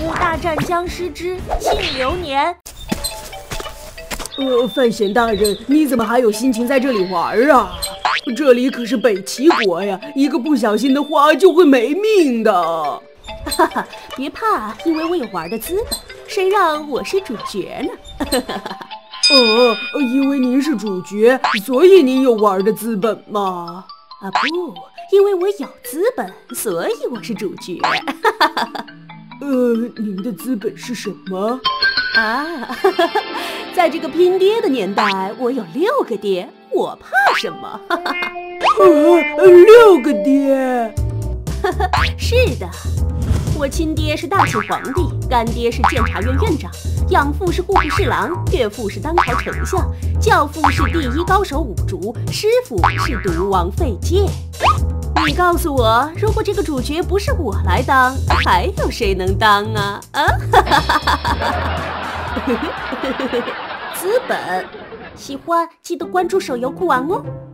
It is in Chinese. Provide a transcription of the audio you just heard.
物大战僵尸之庆流年》。 范闲大人，你怎么还有心情在这里玩啊？这里可是北齐国呀，一个不小心的话就会没命的。 哈哈，别怕，因为我有玩的资本，谁让我是主角呢？ 因为您是主角，所以您有玩的资本吗？ 啊不，因为我有资本，所以我是主角。 您的资本是什么？ 在这个拼爹的年代，我有6个爹，我怕什么 ？6个爹？ 是的，我亲爹是大庆皇帝，干爹是监察院院长，养父是户部侍郎，岳父是当朝丞相，教父是第1高手五竹，师傅是毒王费介。你告诉我，如果这个主角不是我来当，还有谁能当啊？资本，喜欢记得关注手游酷玩哦。